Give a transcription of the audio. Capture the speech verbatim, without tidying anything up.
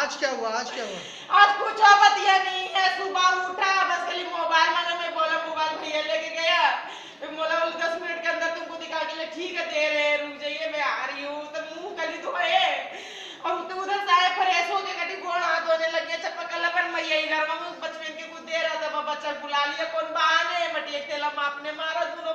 आज क्या हुआ? आज क्या हुआ? आज कुछ बतिया नहीं है। सुबह उठा बस खाली मोबाइल मांगा, मैं बोला मोबाइल भैया लेके गया, मैं बोला दस मिनट के अंदर तुमको दिखा के ले, ठीक है दे रहे, रुक जाइए मैं आ रही हूँ। तो मुंह कली धोए और तो उधर से आए फ्रेश होके कटी गोड़ हाथ धोने लग गया, चप्पल कल पर मैया घर में बचपन के कुछ दे रहा था, बच्चा बुला लिया कौन बहाने मटिया तेला मापने मारा